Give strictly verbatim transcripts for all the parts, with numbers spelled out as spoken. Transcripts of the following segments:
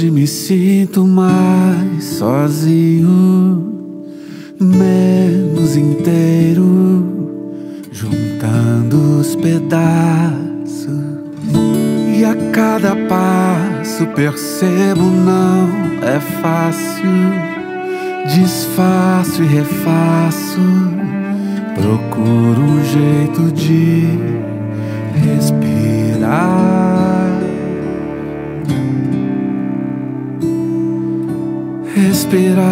Hoje me sinto mais sozinho, menos inteiro, juntando os pedaços. E a cada passo percebo não é fácil. Desfaço e refaço, procuro um jeito de respirar. Respirar.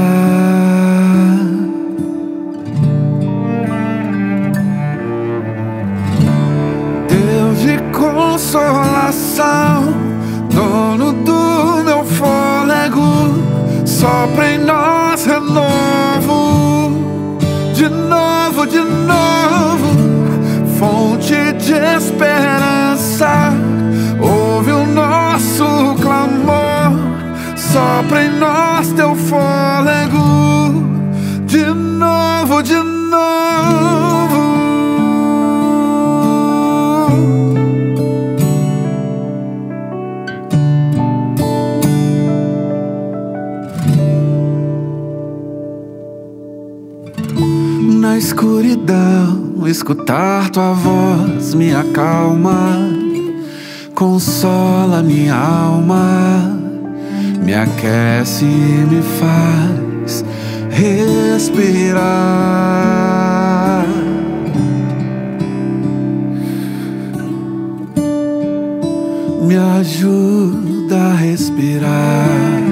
Deus de consolação, dono do meu fôlego, sopra em nós renovo, de novo, de novo, fonte de esperança. Ouve o nosso clamor, sopra em nós teu fôlego, de novo, de novo. Na escuridão, escutar tua voz me acalma, consola minha alma, me aquece e me faz respirar. Me ajuda a respirar.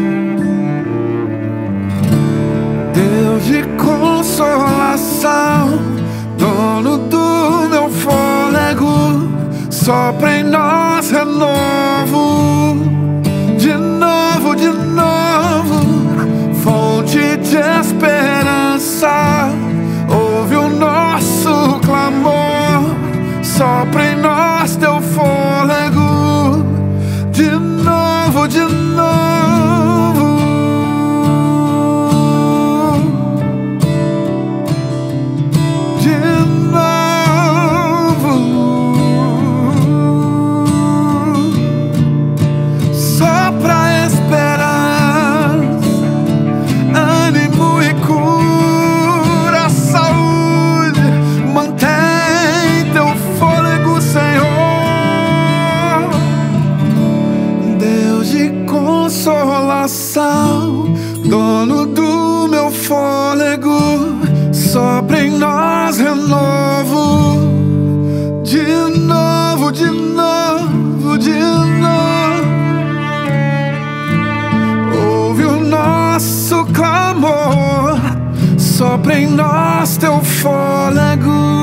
Deus de consolação, dono do meu fôlego, sopra em nós renovo, de novo, de novo, fonte de esperança. Ouve o nosso clamor, sopra em nós teu fôlego, de novo, de novo. Dono do meu fôlego, sopra em nós renovo, de novo, de novo, de novo. Ouve o nosso clamor, sopra em nós teu fôlego.